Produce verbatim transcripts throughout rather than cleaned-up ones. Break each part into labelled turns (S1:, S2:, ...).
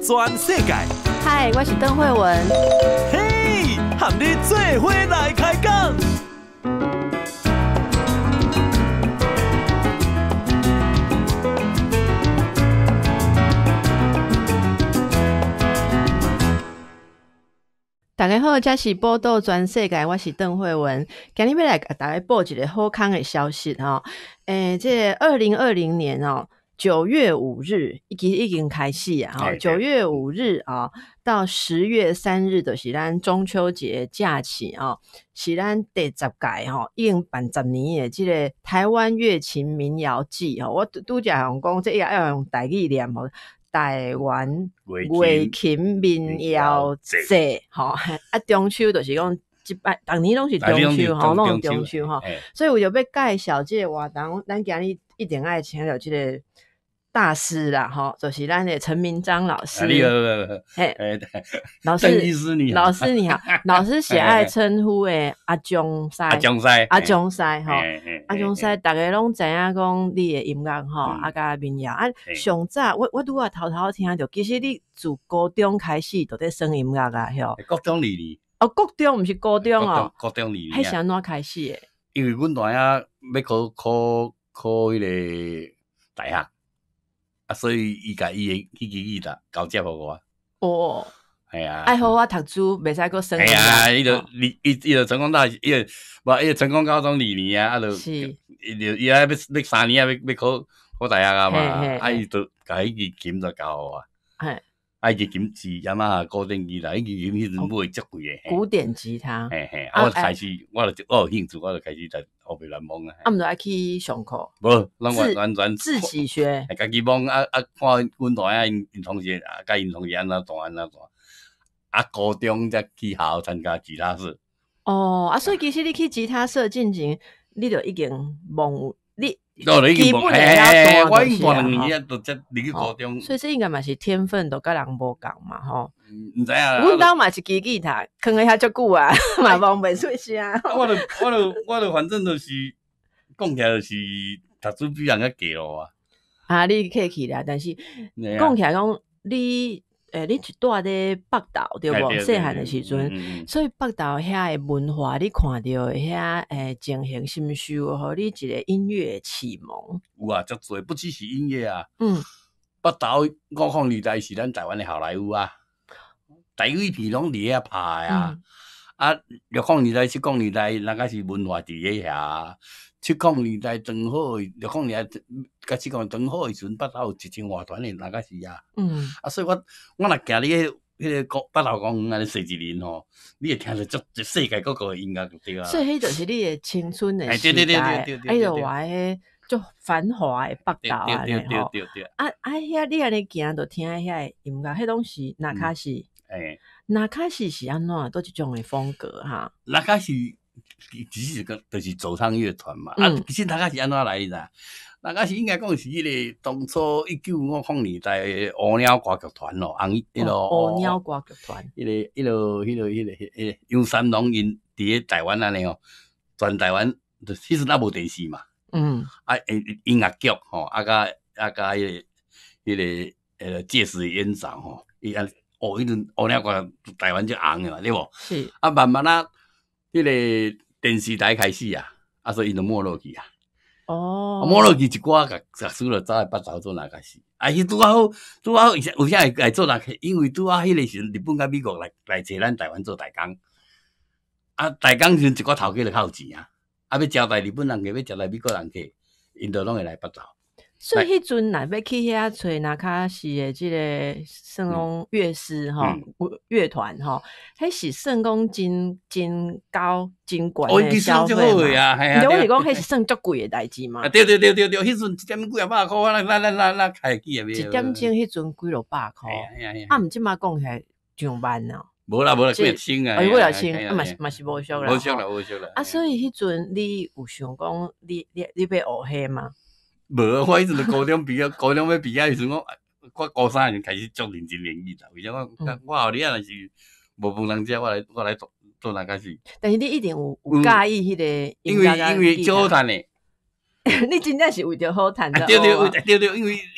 S1: 全世界。
S2: 嗨，我是邓惠文。
S1: 嘿，和你做伙来开讲。
S2: 大家好，这是报道全世界，我是邓惠文。今日要来给大家报一个好康的消息哈、哦。诶，这二零二零年哦，九月五日已经已经开始啊哈。九月五日啊、哦、到十月三日就是咱中秋节假期啊、哦，是咱第十届哈、哦，已经办十年的这个台湾乐琴民谣季哈、哦。我拄则想讲，这要要用台语念吼。台湾乐琴民谣节，吼啊，中秋就是讲一摆，逐年拢是中秋吼，拢中秋吼，所以我就要介绍这个活动，咱今日一定爱请到这个大师啦，吼，就是咱的陈明章老师。
S3: 你好，
S2: 嘿，老师，老师你好，老师喜爱称呼诶阿中师，
S3: 阿中师，
S2: 阿中师吼，阿中师，大家拢知影讲你诶音乐吼，啊甲民谣啊，上早我我拄啊偷偷听着，其实你自高中开始就在耍音乐啊，吼。
S3: 高中二年。
S2: 哦，高中毋是高中哦，
S3: 高中二年。
S2: 迄是安怎开始诶？
S3: 因为阮大爷要考考考迄个大学。啊，所以伊甲伊诶迄支吉他交接互我。
S2: 哦，
S3: 系啊，
S2: 爱好我读书，袂使搁升。
S3: 系啊，伊就伊伊伊就成功大，伊就无伊就成功高中二年啊，啊就伊就伊啊要要三年啊，要要考考大学啊嘛，啊伊就甲迄支琴就交互我。系。啊，伊支琴是雅马哈古典吉他，迄支琴迄阵买足贵诶。
S2: 古典吉他。
S3: 嘿嘿，啊我开始，我就我有兴趣，我就开始在后边来摸啊。
S2: 啊，毋着爱去上课。
S3: 无，咱完完全
S2: 自己学。
S3: 家己摸啊啊，看阮大爷因因同学啊，甲因同学安怎弹安怎弹。啊，高中才去校参加吉他社。
S2: 哦，啊，所以其实你去吉他社进前，你就已经摸你。
S3: 哦，你已经摸，嘿，我已经弹两年啊，就才入去高中。
S2: 所以这应该嘛是天分，都甲人无共嘛，吼。
S3: 毋知影。
S2: 阮兜嘛是支吉他，囥咧遐足久啊，嘛摸袂出声。
S3: 我就我就我就反正就是讲起来就是读书比人较低咯啊。
S2: 啊，你客气啦，但是讲起来讲你。诶，你是住咧北投对无？细汉的时阵，所以北投遐的文化，你看到遐诶情形，是毋是有互你一个音乐启蒙？
S3: 有啊，足多，不只是音乐啊。
S2: 嗯，
S3: 北投五矿年代是咱台湾的好莱坞啊，台语片拢伫遐拍啊。嗯、啊，六矿年代、七矿年代，那个是文化伫咧遐。七矿年代刚好，六矿年代甲七矿刚好的时阵，北投有一千外团的，那个是啊。嗯。啊，所以我我若行你迄迄个北投公园安尼坐一年吼，你会听着足世界各国的音乐就对啊。
S2: 所以迄就是你的青春的时代，对对对对对，迄就话迄足繁华的北投安尼吼。啊啊，遐你安尼行就听遐的音乐，迄拢是那卡西。诶，那卡西是安怎？都一种的风格哈。
S3: 那卡西。其实个就是走唱乐团嘛，嗯、啊，其实大概是安怎来的？大概是应该讲是迄个当初一九五零年代的乌鸟歌剧团咯，红迄个
S2: 乌鸟歌剧团，
S3: 迄个迄个迄个迄个迄个杨三郎因伫咧台湾安尼哦，全台湾就其实那无电视嘛，嗯，啊，音乐剧吼，啊甲啊甲迄个迄个呃届时演长吼，伊安哦，迄阵乌鸟歌台湾就红嘛，对无？是啊，慢慢啊。迄个电视台开始啊，啊，所以因就没落去啊。哦，没落去一寡个学书就走来北投做哪开始。啊，伊拄好拄好，有啥会来做哪？因为拄好迄个时阵，日本甲美国来来找咱台湾做代工。啊，代工时阵一寡头家就较有钱啊，啊要招待日本人客，要招待美国人客，因就拢会来北投。
S2: 所以迄阵若要去遐找那卡是的即个算讲乐师吼，乐团吼，迄是算讲真真高真贵的消费嘛。哦，啊，我是讲迄是算足贵的代志嘛。
S3: 对对对对对，迄阵一点几啊百箍，咱咱咱咱咱开起啊。
S2: 一点钟迄阵几落百箍，啊，毋即马讲起来上万哦。
S3: 无啦无啦，几啊千啊。
S2: 哦，几啊千，啊嘛是嘛是无俗啦。
S3: 无俗啦无俗啦。
S2: 啊，所以迄阵你有想讲，你你你要学迄吗？
S3: 无，我迄阵就高中毕业，高中要毕业时阵，我我高三就开始足认真练吉他。为啥我我后日啊，若是无饭通食，我来我来做做哪开始？
S2: 但是你一定有有介意迄个
S3: 音乐，因为因为足好弹诶。
S2: 你真正是为着好弹的。
S3: 对对对对，因为因为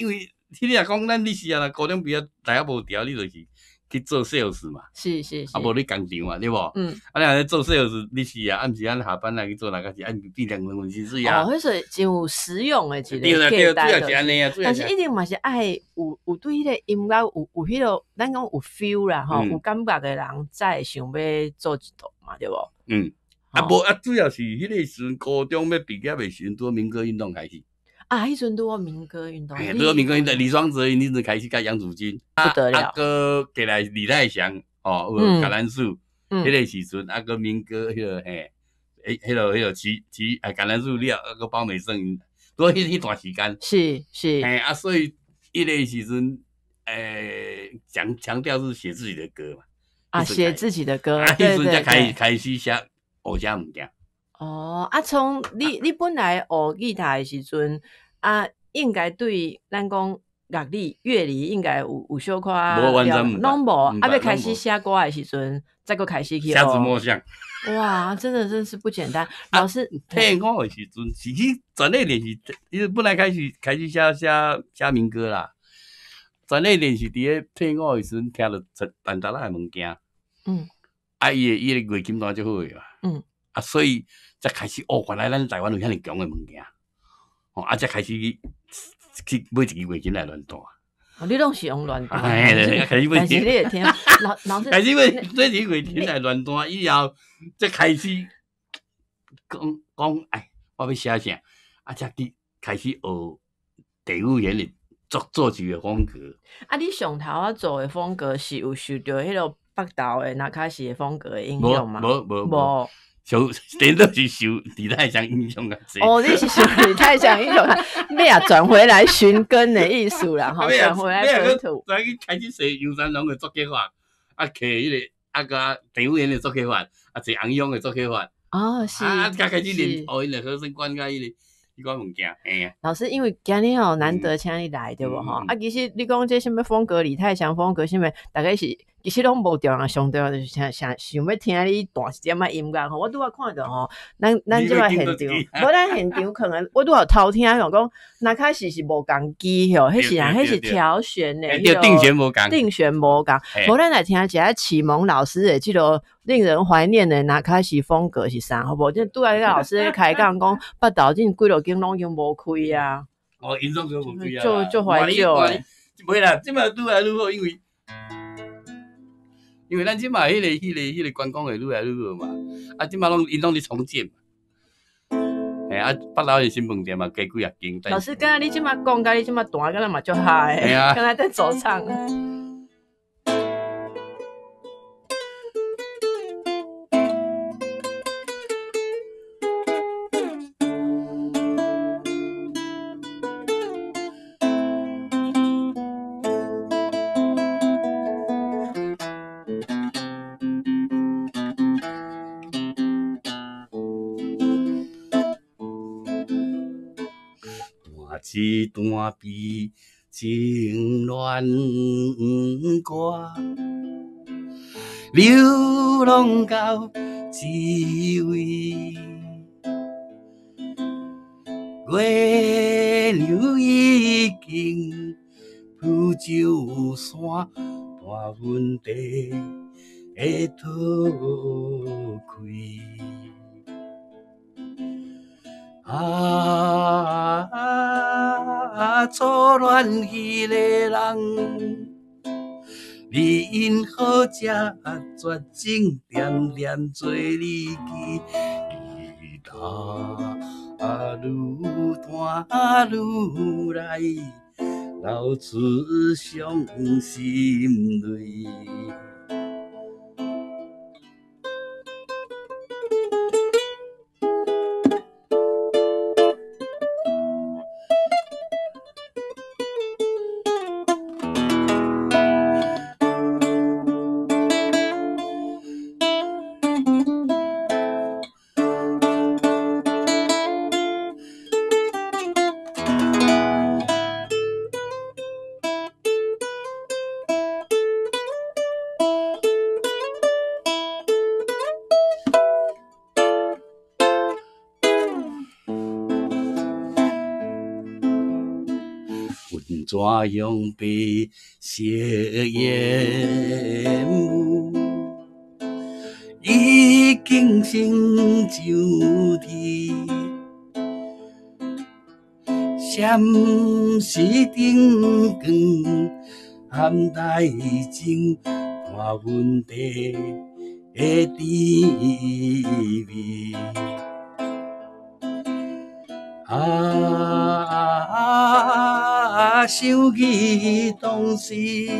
S3: 你若讲咱历史啊，高中毕业大学无调，你就是去做 sales 嘛。
S2: 是是是。
S3: 啊，无你工厂嘛，对无？嗯。啊，你若做 sales 历史啊，啊，毋是咱下班来去做哪个是按比两两份薪水啊。
S2: 哦，迄是真有实用诶一个。
S3: 对啦对啦，主要是安尼啊，
S2: 但是一定嘛是爱有有对迄个音乐有有迄个咱讲有 feel 啦吼，有感觉诶人才会想要做一道嘛，对无？嗯。
S3: 啊，无啊，主要是迄个时阵高中要毕业诶时阵，拄民歌运动开始。
S2: 啊，迄阵拄好民歌运动。
S3: 哎，拄好民歌运动，李双泽因迄阵开始甲杨祖君，
S2: 不得了。
S3: 啊，个过来李泰祥，哦，有橄榄树，迄个时阵，啊个民歌迄个嘿，诶，迄个迄个齐齐啊橄榄树了，啊个包美胜，拄好迄迄段时间。
S2: 是是。
S3: 哎啊，所以迄个时阵，诶，强强调是写自己的歌嘛。
S2: 啊，写自己的歌。
S3: 啊，迄阵才开开始写。学啥物件？
S2: 哦，啊，从你你本来学吉他的时阵，啊，应该对咱讲乐理、乐理应该有有小可
S3: 无完全唔
S2: 拢无，啊，要开始写歌的时阵，再个开始去学。
S3: 瞎子摸象。
S2: 哇，真的真是不简单。老师，
S3: 退伍的时阵，是去专业练习，因为本来开始开始写写写民歌啦，专业练习伫咧退伍的时阵，听到陈达拉的物件。嗯。啊，伊的伊的乐琴弹就好个嘛。嗯，啊，所以才开始哦，原来咱台湾有遐尼强的物件，哦，啊，才开始去去买一支乐琴来练弹。
S2: 哦，你拢是用练弹，
S3: 哎，开始买，
S2: 但是你也听老老师
S3: 开始买这支乐琴来练弹以后，才开始讲讲，哎，我要写啥，啊，才去开始学地语言的作作曲的风格。
S2: 啊，你上头啊做的风格是有受到迄个北投的那卡西的风格的影响吗？
S3: 无无无，受顶多是受李泰祥影响较济。
S2: 哦，你是受李泰祥影响，咩啊？转回来寻根的意思啦，吼，转回来本土。
S3: 再去开始学杨三郎的作曲法，啊，摕迄个啊个陈武元的作曲法，啊，坐洪勇的作曲法。
S2: 哦，是。
S3: 啊，才开始练学因的和声管甲迄个。迄款物件，嘿啊！
S2: 老师，因为今日吼难得请你来，对无吼？啊，其实你讲这什么风格，李泰祥风格，什么大概是其实拢无重要，上重要就是想想想要听你大一点仔音乐吼。我拄仔看到吼，咱咱即个现场，无咱现场可能我拄仔偷听讲讲，那开始是无共机吼，迄是人迄是调弦的，
S3: 迄定弦无共，
S2: 定弦无共。无咱来听一下启蒙老师的即个令人怀念的那开始风格是啥？好无？即拄仔个老师咧开讲讲，北投真几落间拢已经无开啊。
S3: 哦，因总都无开啊。
S2: 就就怀旧诶。
S3: 袂啦，即摆愈来愈好，因为因为咱即摆迄个、迄个、迄个观光会愈来愈好嘛。啊，即摆拢因拢咧重建嘛。哎啊，北投的新饭店嘛，加几啊间。
S2: 老师，刚才你即摆讲，甲你即摆弹，敢若嘛足嗨诶。刚才在走唱。
S3: 一段悲情恋歌，流浪到几位，月亮已经浮洲山，大云地会逃开。啊，初恋迄个人，你因好这绝情点点做你记，吉他愈弹愈来，流出伤心泪。 云怎样被血淹没？已经成就地，闪失灯光，含大情看阮地的滋味。啊，想起当时。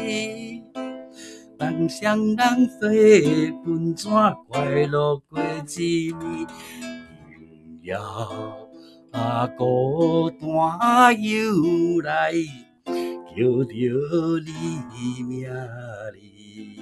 S3: 人双人对分怎快乐过滋味，摇啊孤单又来，叫着你名哩。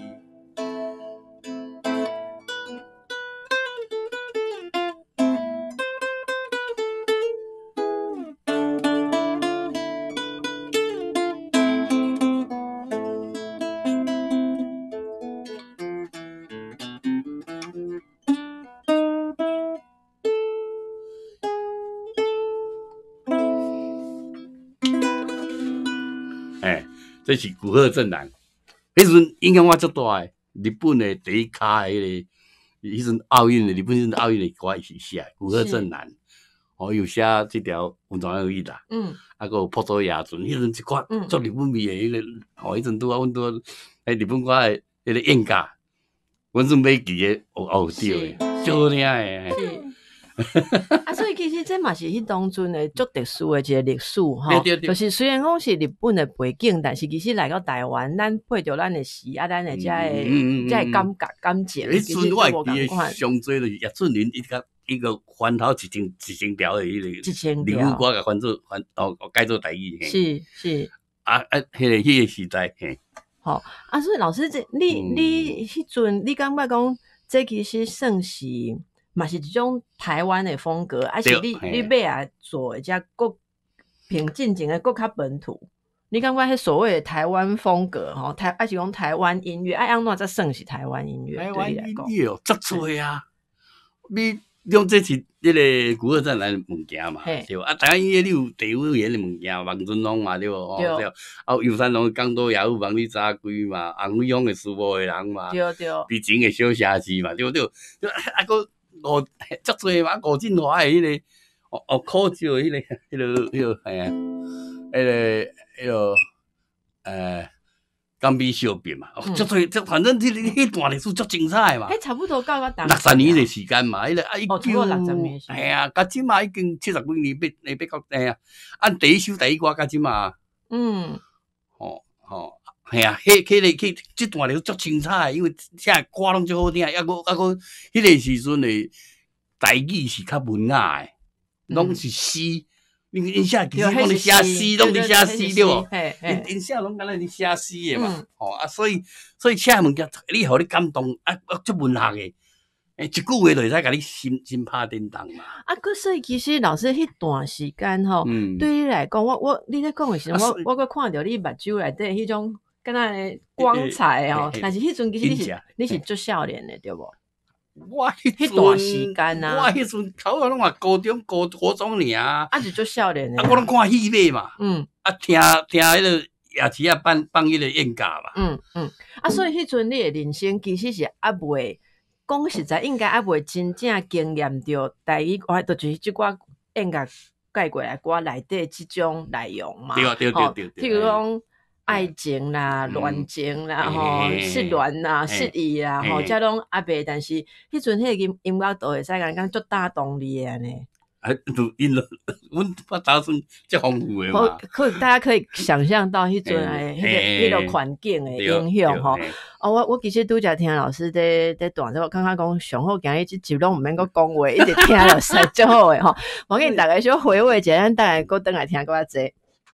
S3: 这是古贺正男，迄阵影响我足大诶。日本诶第一卡迄个，迄阵奥运诶，日本迄阵奥运诶歌是写古贺正男，哦，有写这条《温泉有意》啦，嗯，啊，个朴佐野准，迄阵一款做日本味诶，迄个，哦，迄阵拄啊，阮拄诶日本歌诶迄个演歌，阮准备记诶，哦哦对诶，足好听诶。
S2: 啊，所以其实这嘛是迄当阵的足特殊的一个历史吼，就是虽然讲是日本的背景，但是其实来到台湾，咱配着咱的诗啊，咱的遮个遮个感觉感情，
S3: 其实我记得上最就是叶春林一个一个翻头一千一千条的迄个，一千条，日本歌甲翻做翻哦改做台语，
S2: 是是
S3: 啊啊，迄个迄个时代嘿，
S2: 好啊，所以老师这你你迄阵你感觉讲这其实算是。嘛是一种台湾的风格，还是你你尾啊做遮国平进前的国较本土？你感觉迄所谓的台湾风格吼，台还是讲台湾音乐，爱安怎才算是台湾音乐？
S3: 台湾音乐哦，足多啊！你用这是迄个古贺正男的物件嘛，对吧？啊，台湾音乐你有地位言的物件，王俊龙嘛，对不？哦，对。啊，游山龙港岛也有望你早归嘛，洪伟雄的书包的人嘛，
S2: 对对。
S3: 毕竟的小城市嘛，对不对？啊个。五足多嘛，吴振华诶，迄个哦哦，考照迄个，迄个，迄个，哎呀，迄个，迄个，诶，甘比小品嘛，足多，足反正迄迄段历史足精彩嘛。
S2: 迄差不多到我
S3: 六十年的时间嘛，迄个啊，
S2: 哦，超过六十年。
S3: 哎呀，甲即嘛已经七十几年，要要要到哎呀，按第一首第一歌甲即嘛，嗯，吼吼。系啊，迄、迄个、迄、即段历史足精彩，因为写歌拢足好听，抑个、抑个，迄个时阵的台语是较文雅诶，拢是诗。因因写其实讲咧写诗，拢咧写诗对无？因因写拢敢若咧写诗诶嘛，吼啊，所以所以写物件，你互你感动，啊啊，足文学诶。诶，一句话就会使甲你心心拍叮当嘛。
S2: 啊，可所以其实老师迄段时间吼，对你来讲，我我你咧讲诶时阵，我我阁看着你目睭内底迄种。敢若光彩哦，但是迄阵其实你是你是做少年的对无？
S3: 我
S2: 迄段时间啊，
S3: 我迄阵头壳拢话高中、高高中尔啊，
S2: 啊就做少年的。
S3: 啊，我拢看戏码嘛，嗯，啊听听迄个夜市啊放放迄个演歌嘛，
S2: 嗯嗯，啊所以迄阵你的人生其实是还未讲实在，应该还未真正经验到第一，我都就是即寡演歌改过来歌内底即种内容嘛，
S3: 对对对对
S2: 对，譬如讲。爱情啦、恋情啦、吼、失恋啦、失意啦，吼，遮拢阿伯，但是迄阵迄个音音乐都会使讲讲足打动你诶安尼。
S3: 啊，就因了，阮我打算足丰富诶嘛。
S2: 可大家可以想象到迄阵诶，迄个迄个环境诶影响吼。哦，我我其实拄则听老师在在段，我感觉讲上好，今日即集拢毋免阁讲话，一直听落实足好诶吼。我给你大家小回味者，咱等下阁倒来听搁较济。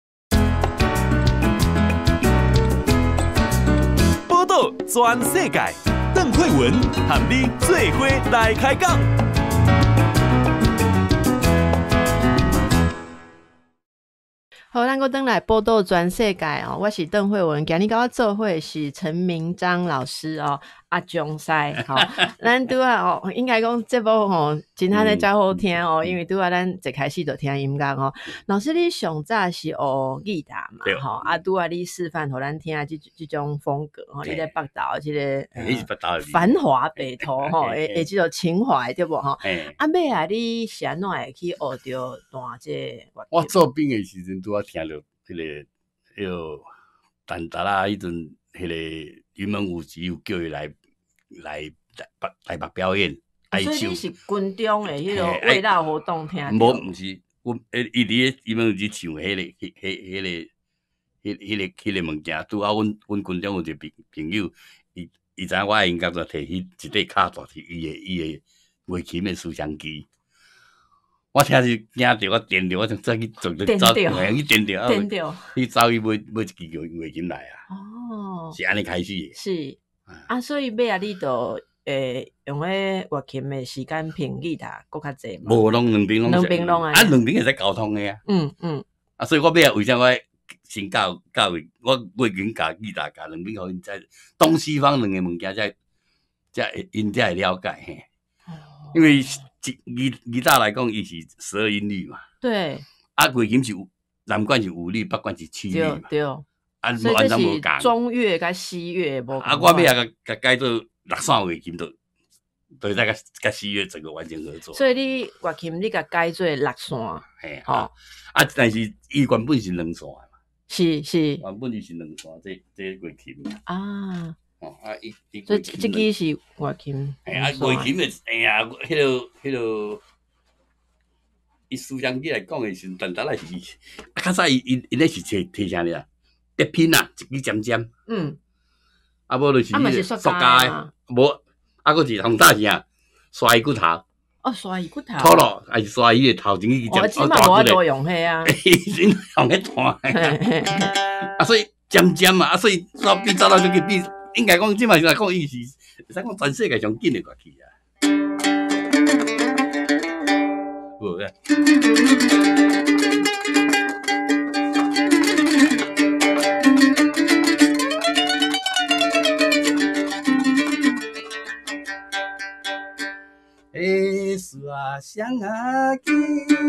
S1: 报道全世界，邓慧文和你做伙来开讲。
S2: 好，咱搁转来报道全世界哦。我是邓慧文，今日甲我做伙是陈明章老师哦。 阿中西吼，咱拄啊吼，应该讲节目吼，真安尼真好听哦，因为拄啊咱一开始就听音乐吼。老师你上早是学吉他嘛吼，啊拄啊你示范互咱听即即种风格吼，你在北投即个繁华北投吼，诶诶，即种情怀对无吼？啊尾啊你是安怎会去学着弹即个乐器？
S3: 我做兵诶时阵拄啊听着迄个迄个陈达啦，迄阵迄个。云门舞集有叫伊来来台北台北表演，
S2: 啊、所以你是军中诶迄个慰劳活动听？
S3: 无，毋是，阮诶，伊伫咧云门舞集唱迄、那个、迄、迄、迄个、迄、迄个、迄个物件。拄啊，阮阮军中有一个朋朋友，伊伊知影我爱音乐，就摕迄一块卡带，是伊诶伊诶乐琴诶思想机。我听是惊着我电着，我就走去做去走，去电着，
S2: 电着，
S3: 去走去买买一支乐琴来啊。
S2: 哦，
S3: 是安尼开始的。
S2: 是啊，所以尾啊，你就诶用迄乐琴的时间平吉他搁较济嘛？
S3: 无，拢两边拢。
S2: 两边拢啊。
S3: 啊，两边会使沟通的啊。
S2: 嗯嗯。
S3: 啊，所以我尾啊，为啥我先教教育我乐琴教吉他教两边，互因在东西方两个物件，才才会因才会了解嘿。哦。因为吉吉他来讲，伊是十二音律嘛。
S2: 对。
S3: 啊，乐琴是南管是五律，北管是七律嘛。
S2: 对。
S3: 啊，
S2: 所以这是中乐甲西乐无。
S3: 啊，我尾啊，甲甲改做六线乐琴，就就在甲甲西乐整个完全合作。
S2: 所以你乐琴你甲改做六线，
S3: 嘿，吼啊，但是伊原本是两线嘛。
S2: 是是。
S3: 原本伊是两线，这这乐琴。
S2: 啊。
S3: 哦啊，伊伊。
S2: 所以这支是乐琴。
S3: 哎啊，乐琴的，哎呀，迄个迄个，伊思想起来讲的时，但但来是，啊，较早伊伊伊咧是摕摕啥呢？竹片啊，一支尖尖。嗯。啊，无就是迄个塑胶的，无啊，佫是红大是啊，刷伊骨头。
S2: 哦，刷伊骨头。
S3: 土咯，还是刷伊个头前去尖。
S2: 我起码无多用迄啊。
S3: 先用迄弹。啊，所以尖尖嘛，啊，所以刷比早到就去比，应该讲即摆来讲，伊是，会使讲全世界上紧的乐器啊。无啊。沙双啊枝，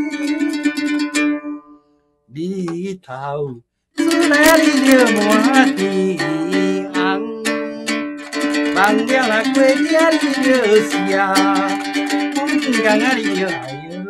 S3: 日头出来你就满天红，梦了啊过夜你就笑，风光啊你就哎呦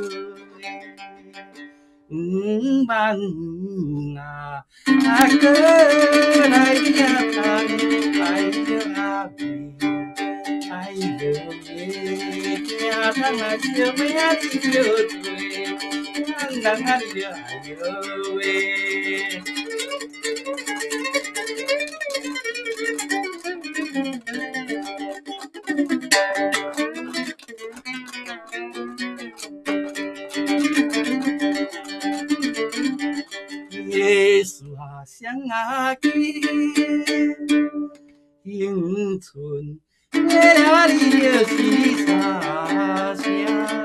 S3: 喂，梦啊啊过来听谈，哎呦啊喂，哎呦喂。听人啊笑咩啊你就对，听人啊你就哎呦喂。耶稣啊，双啊枝，迎春。月了你就是沙声，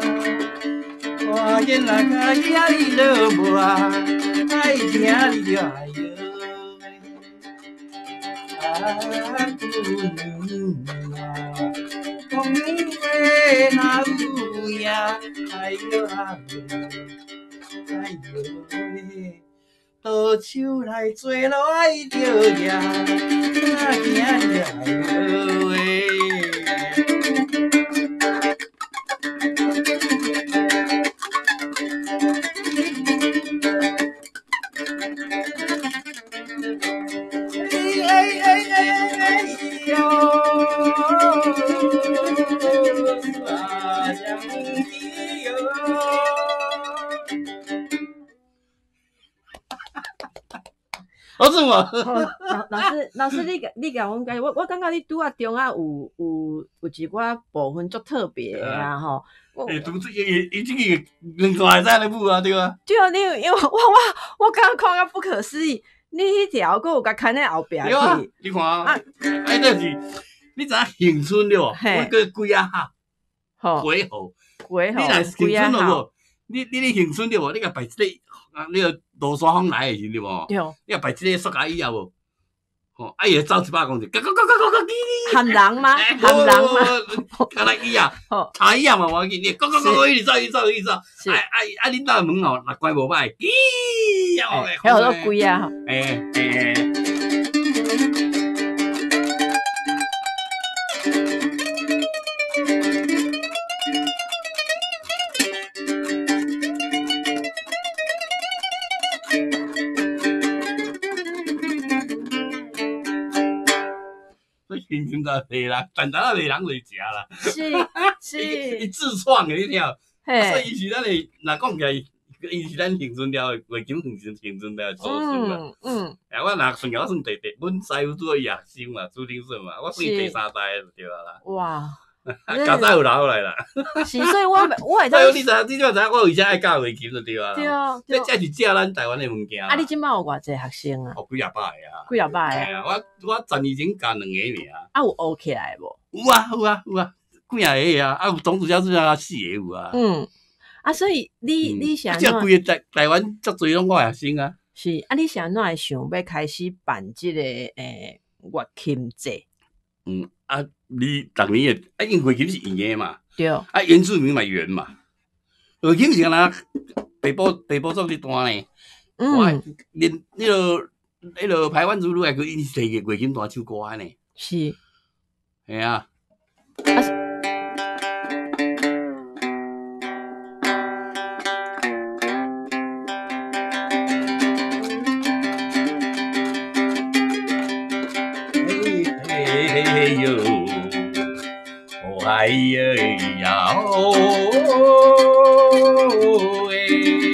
S3: 看见那个夜里落寞，爱听你就哎呦喂，啊姑娘啊，讲话哪有呀？哎呦啊喂，哎呦喂。倒手来做来着呀，啊惊呀哎呦喂！哎哎哎哎哎哟，沙江的哟。老师嘛，
S2: 老老师老师，你你甲阮讲，我我感觉你拄啊中啊有有有一寡部分足特别啊吼。
S3: 诶，拄这个伊这个两段会使咧舞啊，对啊。
S2: 对啊，你因为我我我刚刚看到不可思议，你迄条佫有甲牵在后壁去。
S3: 对啊，你看啊，哎，那是你知影迎春对无？我个几啊下，好几号？
S2: 几号？
S3: 你若迎春了无？你你咧迎春对无？你甲摆一个啊，你个落山风来的时对无？对。你甲摆一个塑胶椅啊无？ 吼，啊伊会走一百公尺，咯咯咯咯咯咯，
S2: 含人吗？含人吗？
S3: 敢若伊啊，茶叶嘛无要紧，你咯咯咯咯一直走一直走一直走，啊啊啊！恁兜门吼，若关无歹，咦，
S2: 还有好多龟啊，
S3: 诶诶。平常就袂人，但咱也袂人来食啦。
S2: 是是，
S3: 伊自创的，你听。
S2: 嘿，
S3: 所以伊是咱的，若讲起来，伊是咱幸存条的月金幸存幸存条的祖孙啦。嗯。啊，我若算我算第第，阮师傅做伊学生嘛，注定算嘛，我算第三代就对啦。
S2: 哇！
S3: 家早有留来啦。
S2: 是，所以我我会知。
S3: 所以你知，你就知我为啥爱教月金就对啦。
S2: 对啊。
S3: 这这是食咱台湾的物件。
S2: 啊，你即摆有偌济学生啊？
S3: 哦，几啊百个啊。
S2: 几啊百个。
S3: 我我十年前教两个尔。
S2: 啊，有学起来无？
S3: 有啊有啊有啊，几啊个啊，啊有总主教主啊四个有啊。嗯。
S2: 啊，所以你你是安
S3: 怎？啊，规个台台湾足侪拢我学生啊。
S2: 是啊，你是安怎会想要开始办即个诶月琴节？
S3: 嗯啊，你逐年诶，啊，因为月琴是圆诶嘛。
S2: 对。
S3: 啊，原住民嘛圆嘛。月琴是干那北部北部做哩单呢。嗯。连迄落迄落排湾族愈来，伊是摕个月琴单唱歌安尼。
S2: 是。
S3: 系啊。
S2: 啊。
S3: 嘿哟，哦哎呀哦哎，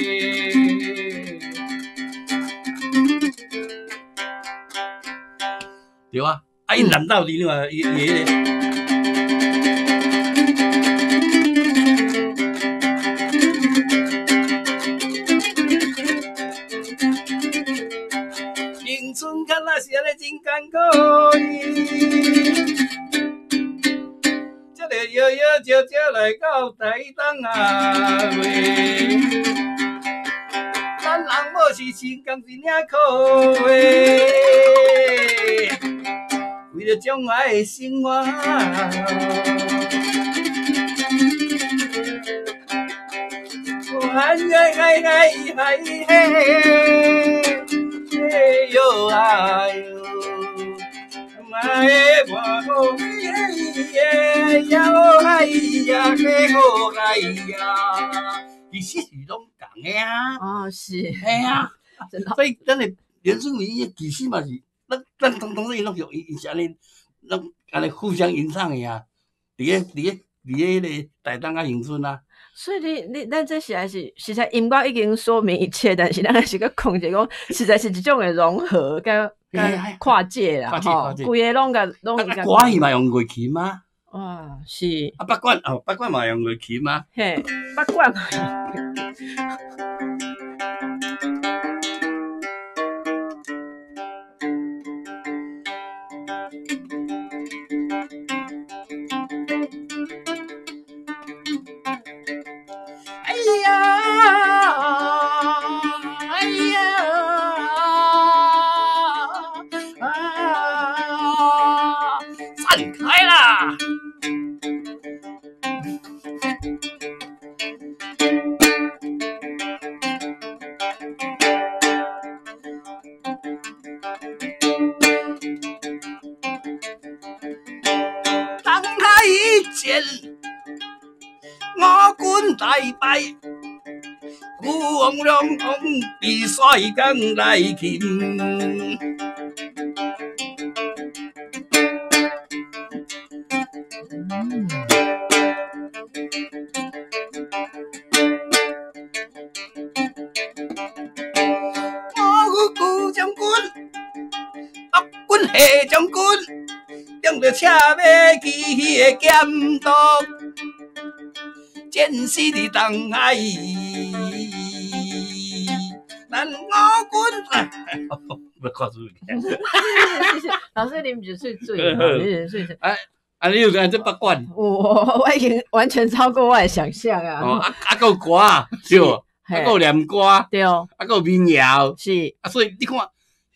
S3: 对啊，啊因南道里嘛，也也。青春看那些的真艰苦。摇摇悄悄来到台东啊喂，咱人某是心甘是领苦诶，为了将来的生活，嗨嗨嗨嗨嗨嘿，嘿哟哎哟。哎，我我耶呀哦哎呀嘿哦哎呀，其实是拢共个啊。
S2: 哦，是。
S3: 嘿啊，所以咱的原住民其实嘛是，咱咱同同时拢是伊是安尼，拢安尼互相欣赏的啊。伫个伫个伫个迄个台东啊恒春啊。
S2: 所以你你咱这实在是实在音乐已经说明一切，但是咱还是个控制讲，实在是一种的融合跟。跨界啦，吼，规个拢个拢。啊，
S3: 歌伊嘛用月琴吗？
S2: 哇，是。
S3: 啊，八管哦，八管嘛用月琴吗？
S2: 嘿，八管。
S3: 哎呀，哎呀。开啦！当他一见我军大败，古王龙王比赛刚来擒。下将军顶着车马骑迄个剑刀，战死伫东海。咱我军，要看书。
S2: 老师，你们几岁醉？你几岁醉？
S3: 哎，啊，你有看这八卦？
S2: 我我已经完全超过我的想象啊！
S3: 哦，啊啊，有歌对，啊有念歌对，啊有民谣是，啊，所以你看。迄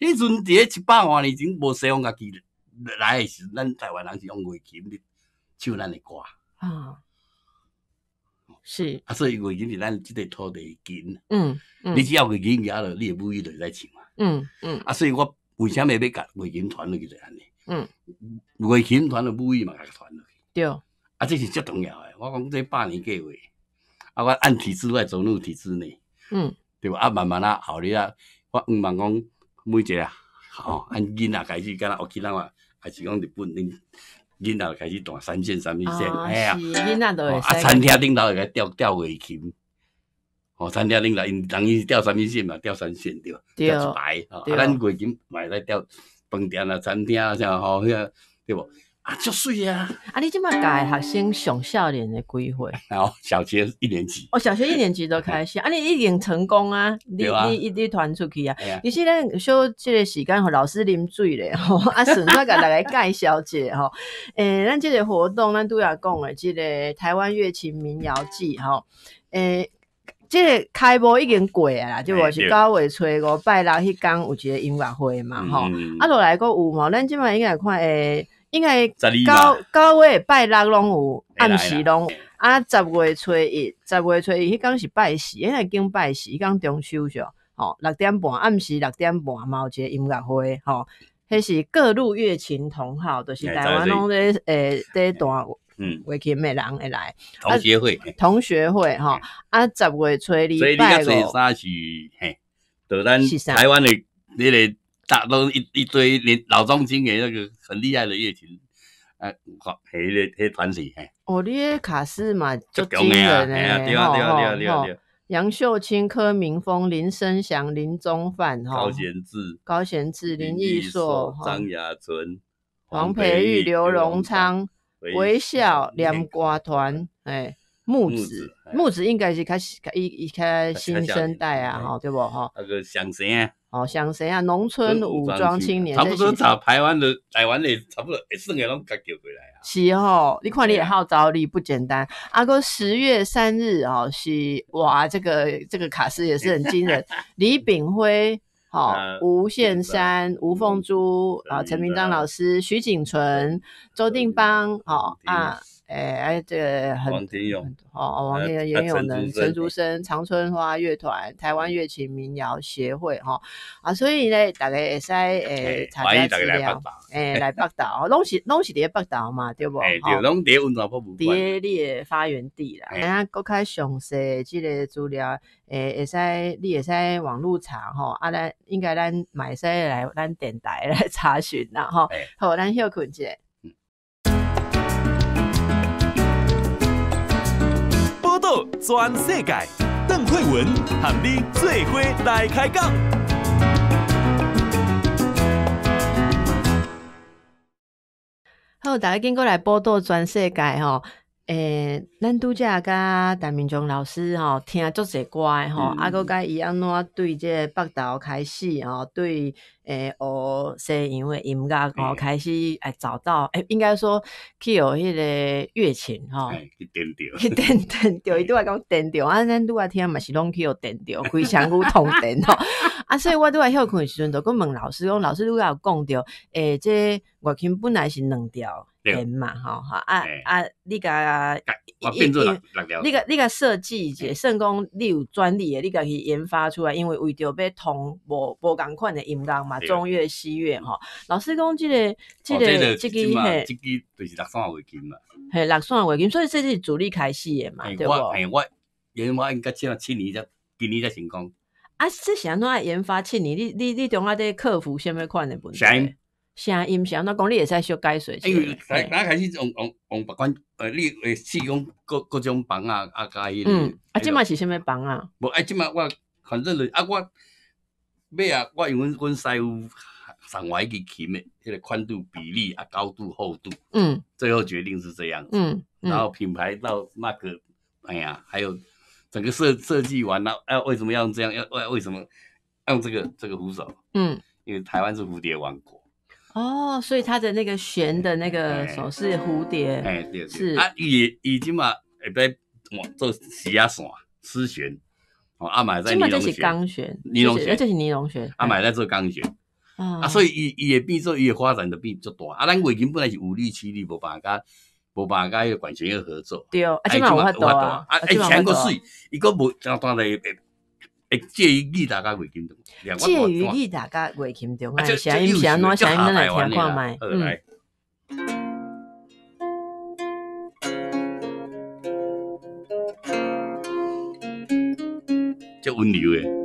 S3: 迄阵伫咧一百多年前无西方乐器来诶时，咱台湾人是用月琴咧唱咱诶歌
S2: 啊。是
S3: 啊，所以月琴是咱即个土地根。
S2: 嗯嗯，
S3: 你只要月琴举落，你诶母语就会使唱啊。
S2: 嗯嗯，啊，
S3: 所以我为虾米要甲月琴传落去就安尼。嗯，月琴传落母语嘛，甲传落去。
S2: 对。
S3: 啊，这是最重要诶。我讲这百年计划，啊，我按体制外走入体制内。嗯，对吧？啊，慢慢啊，后日啊，我毋茫讲每一个啊，吼，按囡仔开始，敢若学起咱话，还是讲日本恁囡仔开始弹三线、三一线，
S2: 哎呀，囡仔都会使。
S3: 啊，餐厅顶头会甲调调月琴，哦，餐厅顶头因人伊是调三一线嘛，调三线对，调一排，啊，咱月琴嘛会使调饭店啊、餐厅啊，啥吼，迄个对无？啊，足水啊！
S2: 啊，你即摆教学生上少年的几岁？
S3: 哦，小学一年级。
S2: 哦，小学一年级都开始，啊，你已经成功啊！你你你传出去啊！其实咱小即个时间，互老师啉水咧，吼，啊，顺便甲大家介绍者吼。诶，咱即个活动，咱拄仔讲诶，即个台湾乐琴民谣季，吼，诶。即个开幕已经过啊啦，就我是九月初五拜六迄天有一个音乐会嘛，吼、嗯，啊落来个有吼，咱即摆应该看诶，应该九九月拜六拢有，暗时拢有，啊十月初一，十月初一迄天是拜四，迄个经拜四，迄天中秋节，吼六点半，暗时六点半嘛有一个音乐会，吼，迄是各路乐琴同好，就是台湾拢咧诶在弹。嗯，月琴的人会来
S3: 同学会，
S2: 啊、同学会哈啊，十月初二
S3: 所以你较最三是嘿，就咱台湾的那个大都一一堆年老中青的那个很厉害的乐琴，啊，迄个迄团体嘿。
S2: 哦，你迄卡斯嘛，足惊人诶，
S3: 对啊对啊对啊对啊对啊。
S2: 杨秀清、柯明峰、林生祥、林宗范、
S3: 高贤志、
S2: 高贤志、林义硕、
S3: 张雅纯、
S2: 黄培玉、刘荣昌。微笑两歌团，哎，木子，木子应该是开始一一开新生代啊，哈，对不哈？
S3: 那个响声啊，
S2: 哦，响声啊，农村武装青年，
S3: 差不多找台湾的台湾的，差不多会算个拢甲叫过来啊。
S2: 是吼，你看你的号召力不简单。啊，个十月三日哦，是哇，这个这个卡司也是很惊人，李炳辉。好、哦，吴宪山、吴凤珠啊，陈明章老师、徐景纯、周定邦，好、哦、啊，哎哎，这个很
S3: 王天勇，
S2: 哦，王天勇、严永能、陈竹生、长春花乐团、台湾乐琴民谣协会，哈、哦、啊，所以呢，大家会使诶查查资料，诶来北投，拢是拢是伫北投嘛，对不？
S3: 诶，对，拢伫温泉博物馆，
S2: 伫你的发源地啦。等下搁较详细即个资料。诶，会使你会使网络查吼，啊，咱应该咱买使来咱电台来查询啦吼。好，咱休困者。
S1: 报道全世界，邓惠文和你做伙来开讲。
S2: 好，大家经过来报道全世界吼。诶，咱拄则甲陈明忠老师吼听足侪歌诶吼，啊，佮甲伊安怎对即个北投开始吼，对诶学西洋诶音乐吼开始诶找到诶，应该说去有迄个乐琴吼，
S3: 去电着，
S2: 去电电着，伊拄仔讲电着，啊，咱拄仔听嘛是拢去有电着，规腔骨通电吼，啊，所以我拄仔休困诶时阵，就佮问老师讲，老师拄仔有讲着，诶，这乐琴本来是两条。弦嘛，吼哈啊啊！你甲
S3: 我变做六六条，
S2: 你甲你甲设计者，算讲你有专利的，你甲去研发出来，因为为着要通无无共款的音乐嘛，中乐、西乐吼。老师讲即个即个即个
S3: 嘿，即个就是六线月琴嘛，
S2: 嘿，六线月琴，所以这是主力开始的嘛，对
S3: 无？嘿，我研发应该只七年才，今年才成功。
S2: 啊，这是安怎研发七年？你你你中间在克服什么款的问题？声音是安怎讲？你会使小解说。
S3: 因为刚刚开始用用用别款，呃，你会试讲各各种房啊，啊加迄个。
S2: 嗯，啊，即卖是啥物房啊？
S3: 无，啊，即卖我反正就啊，我尾啊，我用阮阮师傅上外支琴的迄个宽度比例啊，高度厚度，嗯，最后决定是这样子。嗯，然后品牌到那个，哎呀，还有整个设设计完了，哎、啊，为什么要用这样？要为为什么用这个这个扶手？嗯，因为台湾是蝴蝶王国。
S2: 哦，所以他的那个弦的那个手是蝴蝶，
S3: 哎、欸，对，是啊，伊伊即嘛会要做洗啊线丝弦，哦，阿买在尼龙弦，
S2: 这是钢弦，
S3: 尼龙弦，
S2: 这是尼龙弦，
S3: 阿买在做钢弦， 啊，啊，所以伊伊会变做伊的发展就变足大。啊，咱卫琴本来是有力区力，无办法甲无办法甲迄个管弦乐合作。
S2: 对，啊，即嘛有法度啊，
S3: 啊，哎，强个水，伊个无相当的会会介于吉他甲卫琴中，
S2: 介于吉他甲卫琴中，啊，声音是安怎？声音咱来听看卖，嗯。
S3: 足温柔诶。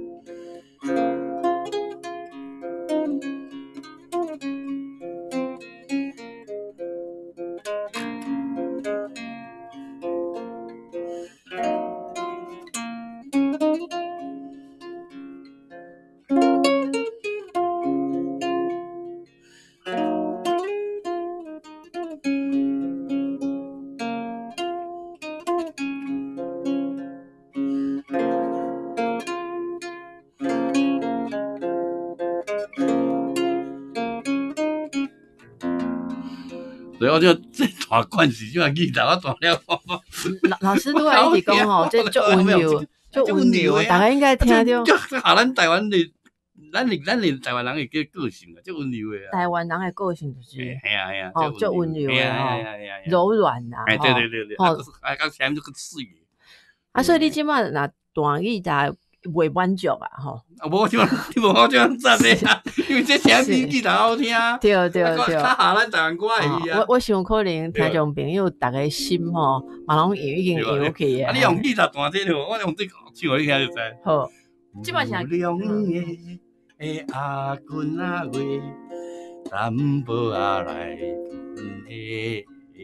S3: 所以我就这大管是这样吉他，我弹了。
S2: 老老师都还一直讲吼，这足温柔，足温柔，大家应该听到。
S3: 就下咱台湾的，咱的咱的台湾人的个个性啊，足温柔的啊。
S2: 台湾人的个性就是，
S3: 系啊系啊，
S2: 哦，足温柔的
S3: 哦，
S2: 柔软呐。
S3: 哎，对对对对，哦，啊，讲声这个水。
S2: 啊，所以你即马若弹吉他。袂满足啊，吼！
S3: 啊，无就你无好这样赞的啊，因为这声比吉他好听。
S2: 对对对，
S3: 他下咱台湾歌会
S2: 啊。我我想可能听众朋友大家心吼，嘛拢已经摇起
S3: 啊。你用吉他弹这个，我用这个唱你听就知。
S2: 好，即摆是。
S3: 亮的的阿君阿话，淡薄仔来分的，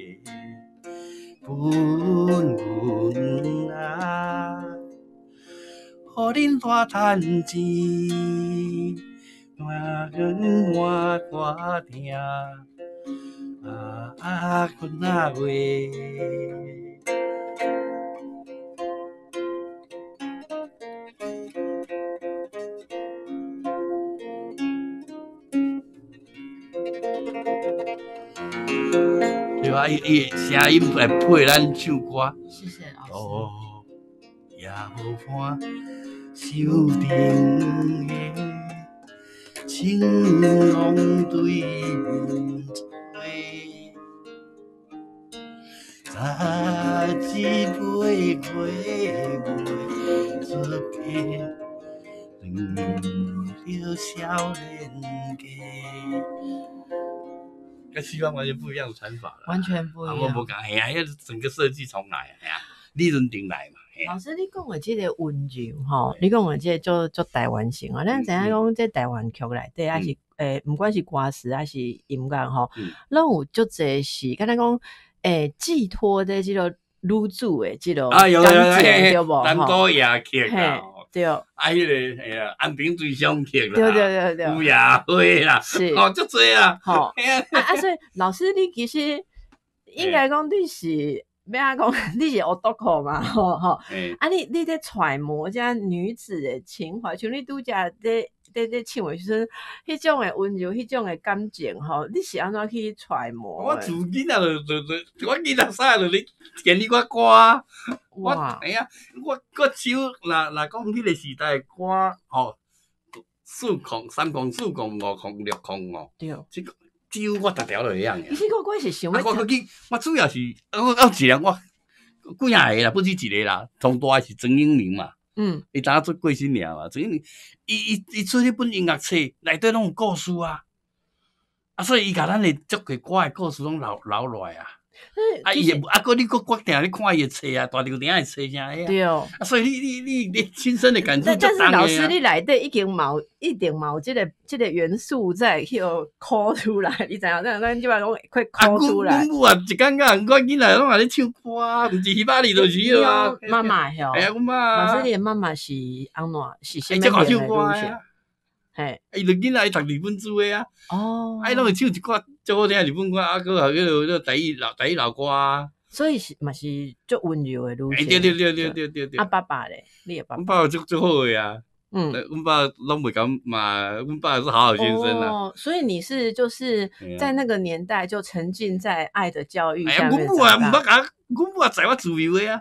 S3: 分阮啊。互恁大趁钱，换阮换大听，啊啊困啊话。对吧？伊伊声音来配咱唱歌。
S2: 谢谢老师。
S3: 哦，也无伴。手顶的青龙对面吹，十一杯过袂出客，断了少年家。跟西方完全不一样的弹法了，
S2: 完全不一样。
S3: 我不讲，哎呀，要整个设计重来呀，理论定来嘛。
S2: 老师，你讲的这个温柔吼，你讲的这个做做台湾性啊，咱知影讲这台湾曲内底还是诶，不管是歌词还是音乐吼，拢有足侪是，敢若讲诶寄托在这个女主的这个
S3: 感
S2: 情对无？
S3: 南岛夜曲啊，
S2: 对，
S3: 啊，迄个哎呀，安平水上曲啦，
S2: 对对对对，
S3: 有夜花啦，
S2: 是
S3: 哦，足侪啊，
S2: 吼啊，所以老师你其实应该讲你是。要安讲，你是学doctor嘛，吼吼，啊你你在揣摩这女子的情怀，像你拄则在在在唱的时阵，迄种的温柔，迄种的感情，吼，你是安怎去揣摩？
S3: 我自囡仔就就就，我囡仔啥就咧建立我歌，我哎呀，我我手若若讲迄个时代的歌，吼，四控、三控、四控、五控、六控哦，
S2: 对，
S3: 这个只我逐条就会样嘅。
S2: 其实我我是想要，
S3: 我我去，我主要是我我一个我。几啊个啦，不止一个啦，从大是曾英明嘛，嗯，伊当做过身了嘛，曾英明，伊伊伊出迄本音乐册内底拢有故事啊，啊，所以伊甲咱的足个歌的故事拢留留落来啊。啊，伊也啊，个你个决定你看伊的册啊，大条顶的册啥个啊？
S2: 对哦。
S3: 啊，所以你你你你亲身的感受
S2: 但是老师你内底已经冇一定冇这个这个元素在去抠出来，你知影？咱咱即摆讲快抠出来。
S3: 啊，阮母啊，一感觉我囡仔拢在咧唱歌，毋是迄把里就是啊。
S2: 妈妈吼。
S3: 哎呀，阮妈。
S2: 老师，你的妈妈是安怎？是什么
S3: 样的路线？
S2: 嘿，
S3: 伊就囡仔伊读日本书的啊。哦。啊，伊拢会唱一寡足好听日本歌，啊，个还有迄个台语老台语老歌啊。
S2: 所以是嘛是足温柔的路线。
S3: 对对对对对对对。
S2: 啊，爸爸咧，你的爸爸。
S3: 阮爸足足好个啊。嗯。阮爸拢袂敢骂，阮爸是好好先生啊。
S2: 哦，所以你是就是在那个年代就沉浸在爱的教育下面。
S3: 哎呀，阮母啊，毋捌甲，阮母也知我自由的啊。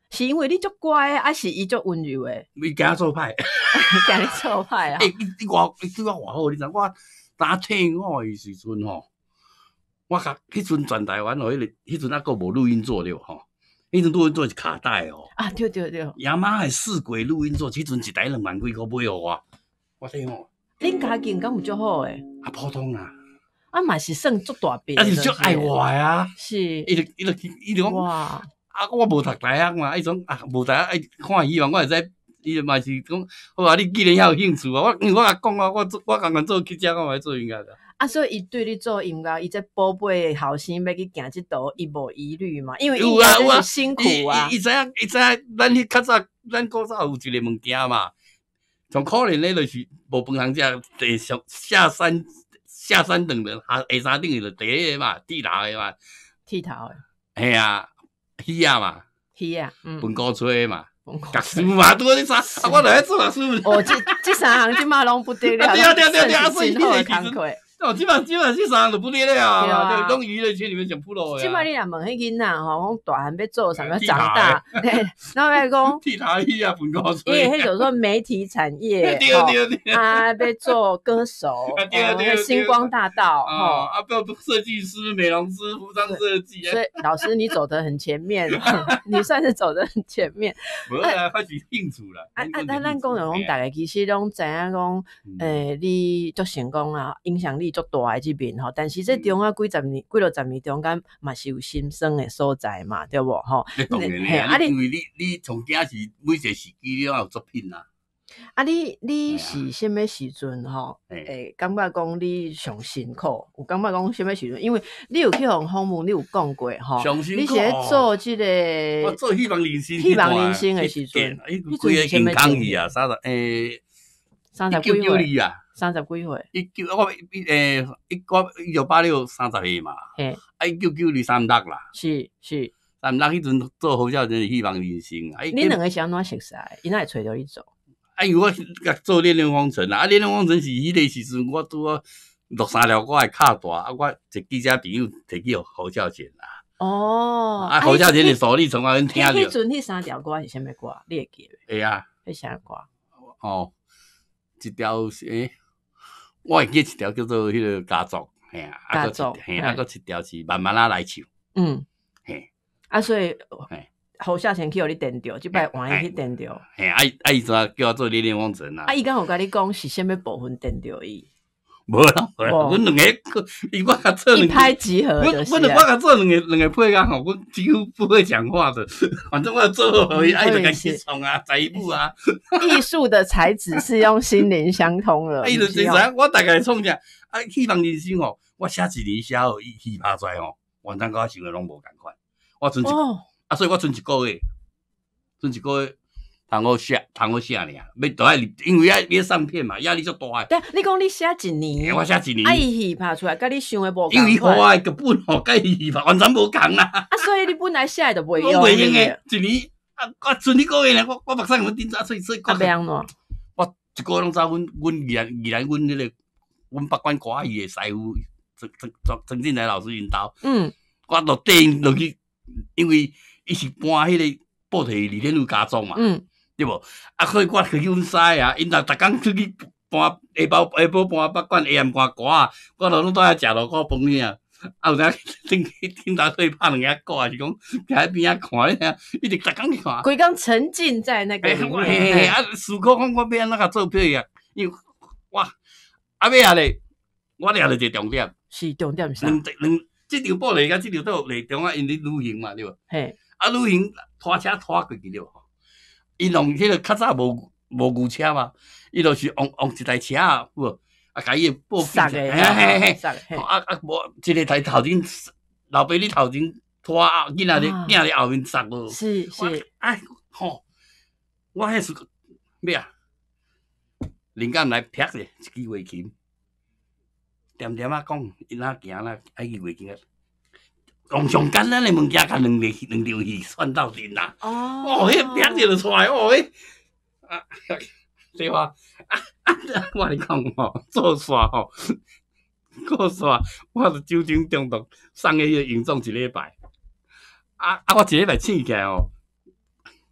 S2: 是因为你足乖啊，还是伊足温柔诶？
S3: 伊惊做歹，
S2: 惊你做歹啊！
S3: 诶，你你我你对我偌好，你知我打退伍诶时阵吼，我甲迄阵全台湾哦，迄个迄阵还阁无录音做了吼，迄阵录音做是卡带哦。
S2: 啊，对对对。
S3: 雅马哈四轨录音做，迄阵一台两万几箍买互我，我听吼。
S2: 恁家境敢有足好诶？
S3: 啊，普通啊。
S2: 啊，嘛是算足大病。
S3: 啊，是足爱我诶啊。
S2: 是。
S3: 伊就伊就伊就讲。哇。啊，我无读大学嘛，迄种啊无大学爱看希望，我会使，伊就嘛是讲，我话你既然遐有兴趣啊，我因为我甲讲啊，我做我共款做记者，我来做音乐的。
S2: 啊，所以伊对你做音乐，伊这宝贝后生要去行即道，伊无疑虑嘛？因为音乐真是辛苦啊。
S3: 伊伊知影，伊知影，咱迄较早，咱古早有一个物件嘛，上可怜的就是无饭通食，地上下山下山等人，下下山顶就第一个嘛，剃头的嘛，
S2: 剃头的。
S3: 嘿啊。鱼啊嘛，
S2: 鱼啊，嗯，
S3: 饭古吹嘛，读书嘛，拄你啥？我来做老师。
S2: 哦，这这三行即马拢不得了，
S3: 对啊对啊对啊对啊，
S2: 所以你的工课。
S3: 哦，基本上基本上这三行就不得了啊，拢娱乐圈里面上普罗的。
S2: 即摆你若问迄囡仔吼，讲大汉要做啥物长大？然后来讲，
S3: 剃头鱼啊，饭古吹。
S2: 因为迄种说媒体产业，
S3: 对对对，
S2: 啊，要做歌手，
S3: 对对对，
S2: 星光大道，
S3: 吼，啊，不要设计师、美容师、服装设计。
S2: 所以老师你走得很前面，你算是走得很前面。
S3: 无啊，开始兴趣啦。
S2: 啊啊，咱咱讲着讲，大家其实拢知影讲，诶，你足成功啊，影响力足大诶即边吼，但是这中啊几十年、几落十年中间嘛是有心酸诶所在嘛，对无吼？
S3: 当然诶，啊，因为你你从囝是每一个时期你有作品啊。
S2: 啊，你你是啥物时阵吼？诶，感觉讲你上辛苦，有感觉讲啥物时阵？因为你有去互访问，你有讲过吼，你是咧做即个，
S3: 我做希望人生，
S2: 希望人生诶时阵，
S3: 迄阵是啥物工艺啊？三十诶，
S2: 三十几岁啊，三十几岁。
S3: 一九我诶，一我一九八六三十岁嘛，嘿，啊一九九二三六啦，
S2: 是是，
S3: 三六迄阵做侯孝贤希望人生，啊，
S2: 你两个是安怎熟识？伊哪会找着你做？
S3: 啊，因为我甲做恋恋风尘啊，啊，恋恋风尘是迄个时阵，我拄啊录三条我的卡带，啊，我一记者朋友摕去侯孝贤啦。
S2: 哦，
S3: 啊，侯孝贤的首例从我听着。
S2: 迄阵迄三条歌是啥物歌？你会记袂？
S3: 会啊。
S2: 迄啥歌？
S3: 哦，一条是诶，我会记一条叫做迄个家族，嘿啊，
S2: 家族，
S3: 嘿，啊，佮一条是慢慢啊来唱。嗯，
S2: 嘿，啊，所以，嘿。侯孝贤去互你电着，即摆换伊去电着。
S3: 嘿，啊啊伊怎叫我做恋恋风尘啊？
S2: 啊，伊敢有甲你讲是啥物部分电着伊？
S3: 无啦，阮两个，伊我甲做
S2: 一拍即合就是。
S3: 阮我甲做两个两个配工吼，阮几乎不会讲话的，反正我做好伊，爱就甲起床啊，载伊步啊。
S2: 艺术的材质是用心灵相通了。
S3: 伊就真知，我大概创啥？啊，希望人生吼，我写一年写好，伊戏拍出来吼，完全甲我想的拢无共款。我存一。啊，所以我存一个月，存一个月，通好写，通好写尔，要都爱，因为要要上片嘛，压力足大诶。
S2: 对，你讲你写一年，
S3: 我写一年，
S2: 啊，伊戏拍出来，甲你想诶无共款。
S3: 因为伊互我诶剧本吼，甲伊戏拍完全无共啦。
S2: 啊，所以你本来写诶就袂用。
S3: 我袂用诶，一年啊，我存一个月咧，我我目屎有顶早，所以所以。
S2: 啊，袂安怎？
S3: 我一个月拢走阮阮宜兰宜兰阮迄个阮北管歌艺诶师傅曾曾曾曾进来老师引导。嗯。我落顶落去，因为。伊是搬迄个布袋李天禄家族嘛，嗯，对无？啊，所以我去阮师啊，因若逐工出去搬下晡下晡搬北管下暗搬歌啊，我著拢在遐食落个饭尔。啊，有当顶顶头可以拍两下歌，还是讲徛喺边仔看咧？一直逐工去看。
S2: 规工沉浸在那个里面。
S3: 啊，思考讲我要安怎甲做配啊？因为哇，啊尾啊咧，我掠着一个重点。
S2: 是重点是啥？
S3: 两两，即条布袋甲即条倒内中啊，因咧旅行嘛，对无？嘿。啊，旅行拖车拖过去了，因用迄个较早无无牛车嘛，伊就是用用一台车啊，有无？啊，甲伊布
S2: 塞个，
S3: 嘿嘿嘿，啊啊无，一个台头前，老爸你头前拖，囡仔咧囝咧后面塞无？
S2: 是是，
S3: 哎吼，我迄时咩啊？灵感来劈者一支月琴，点点啊讲，因哪行啦，爱去月琴啊。用上简单诶物件，甲两粒两条鱼串到阵啦。哦，迄饼就出来，哦，迄啊，对吧？啊啊，我跟你讲吼，做煞吼，做煞，我是酒精中毒，送个迄个严重一礼拜。啊啊，我一礼拜醒起来吼，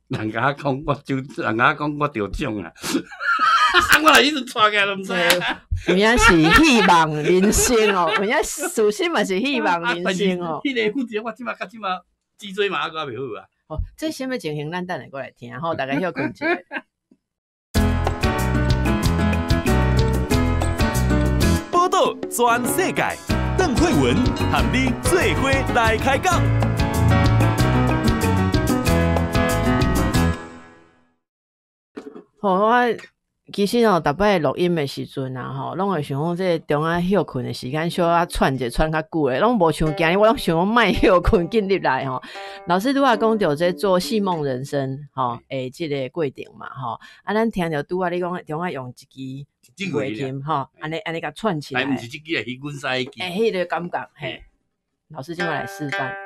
S3: 人甲我讲，我就人甲我讲我得奖啊！我来一直带起来都唔知。
S2: 有影是希望人生哦，有影属心嘛是希望人生哦。
S3: 迄个副节我即马甲即马脊椎嘛还阁未好啊。
S2: 哦，这什么情形？咱等下过来听，吼，大家休困一下。
S1: 报道全世界，邓慧文和你做伙来开讲。
S2: 好，我其实哦，逐摆录音的时阵啊，吼，拢会想讲这中啊休困的时间，小啊喘者喘较久的，拢无像今日我拢想讲卖休困紧入来吼。老师拄啊讲到这做戏梦人生，吼，诶，即个过程嘛，吼，啊，咱听着拄啊你讲中啊用一支话琴，吼，安尼安尼甲串起来，
S3: 毋是即支啊，迄滚塞支，
S2: 诶，迄个感觉，嘿，老师今晚来示范。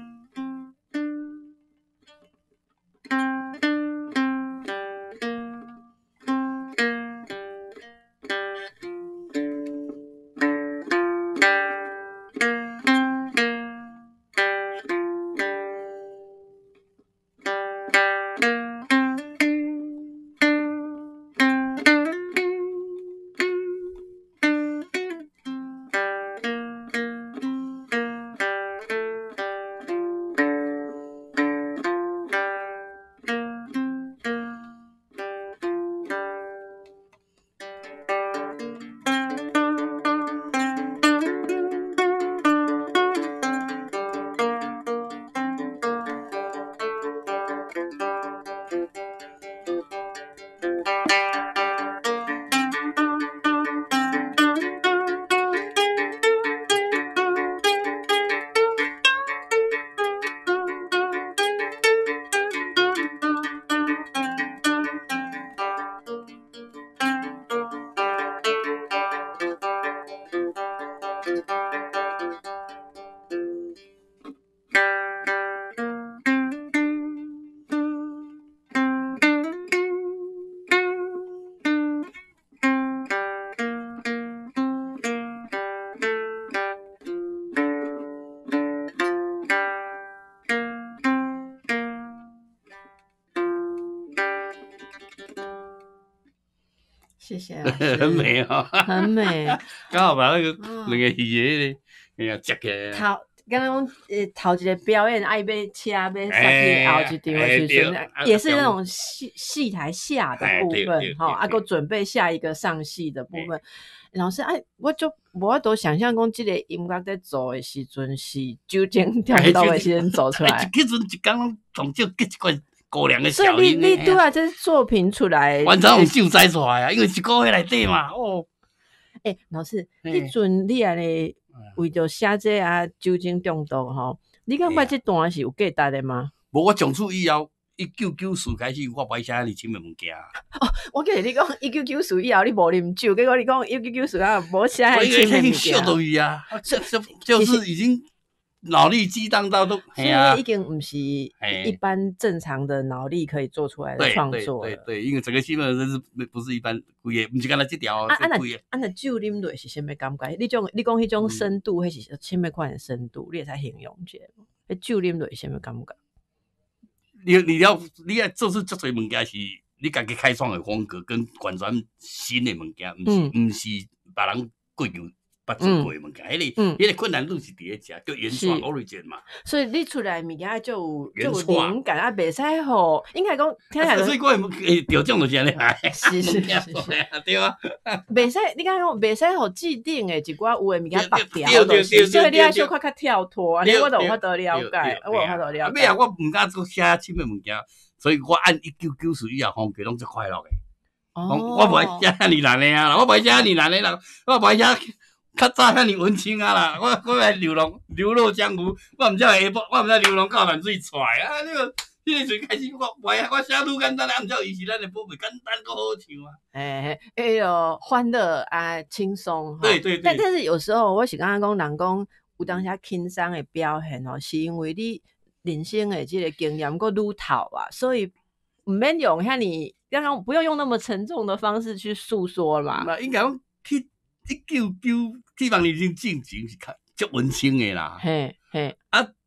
S2: 谢谢老师，
S3: 很美啊、哦，
S2: 很美，
S3: 刚好把那个两个鱼的，哎呀，接起来。
S2: 头刚刚呃头一个表演，爱被掐被上去后一场的时阵，也是那种戏戏台下的部分哈，啊，个准备下一个上戏的部分。老师，哎，我就我都想象讲，这个音乐在做的时阵是酒精跳到的时阵做出来。
S3: 迄阵一刚拢总就结一罐高粱的
S2: 所以你你拄啊，这作品出来，
S3: 完全用手摘出来啊，因为一个月内底嘛，哦。
S2: 诶、欸，老师，迄阵你安尼为着写这啊酒精中毒吼，你感觉这段是有价值的吗？
S3: 无，我从此以后，一九九四开始，我不爱写你深的物件。
S2: 哦，我记得你讲一九九四以后你无啉酒，结果你讲一九九四啊无写迄深的物件。
S3: 笑到伊啊，就就是已经脑力激荡到都，
S2: 所以已经不是一般正常的脑力可以做出来的创作了。
S3: 对对 对, 对，因为整个新闻人是不是一般贵的，不是干那这条
S2: 啊，啊那啊那酒啉落是什么感觉？你种你讲迄种深度，迄、嗯、是什么款的深度？你会使形容一下？迄酒啉落是什么感觉？
S3: 你你要你要做出这些物件是你家己开创的风格，跟完全新的物件，唔是唔、嗯、是别人过有捌做过的物件，迄、嗯那个迄、嗯、个困难度是伫咧遮，叫原创 origin 嘛。
S2: 所以你出来物件就有就有灵感啊，袂使吼，应该讲听起来。
S3: 所以我会得奖就是安尼来。
S2: 是是是是，
S3: 对啊。
S2: 袂使，你讲讲袂使互既定的一寡有的物件拔掉，就是所以你爱小可较跳脱，安尼我就有法度了解，我有法度了解。
S3: 咩啊？我毋敢做写深的物件，所以我按一九九四以后风格拢最快乐的。哦。我无爱写遐尼难的啊，我无爱写遐尼难的啦，我无爱写。较早遐尼文青啊啦，我我来流浪流落江湖，我毋知下晡，我毋知流浪到淡水出来啊！那个迄个阵开始，我我我写愈简单啊，毋知伊是咱的宝贝，简单够好唱啊！
S2: 哎哎呦，欢乐啊，轻松。
S3: 对对对。
S2: 但但是有时候我是刚刚讲，人讲有当下轻松的表现哦，是因为你人生的这个经验够愈透啊，所以唔免用遐尼，刚刚不用用那么沉重的方式去诉说嘛。
S3: 嘛，应该讲去。一九九希望你已经进前是较足文青的啦，
S2: 嘿嘿
S3: 啊，